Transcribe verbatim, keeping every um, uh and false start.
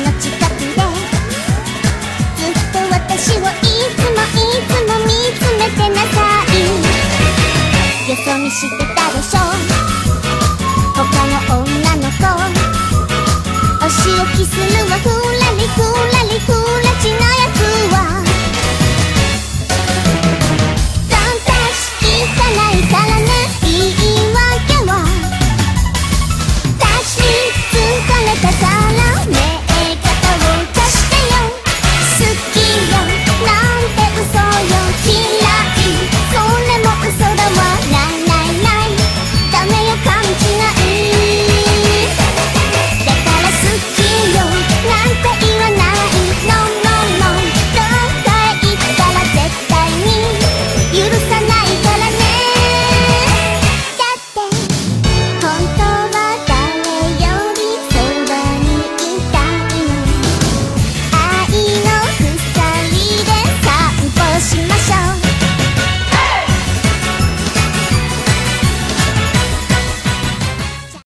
の近くでずっと私をいつもいつも見つめてなさい。よそ見してたでしょ他の女の子。お仕置きするわ